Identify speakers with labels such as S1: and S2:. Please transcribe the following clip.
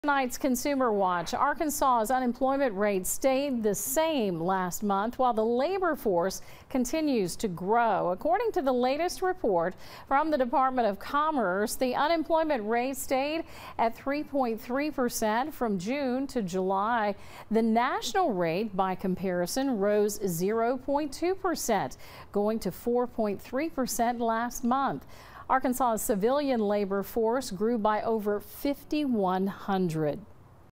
S1: Tonight's Consumer Watch. Arkansas's unemployment rate stayed the same last month while the labor force continues to grow. According to the latest report from the Department of Commerce, the unemployment rate stayed at 3.3% from June to July. The national rate, by comparison, rose 0.2%, going to 4.3% last month. Arkansas's civilian labor force grew by over 5,100.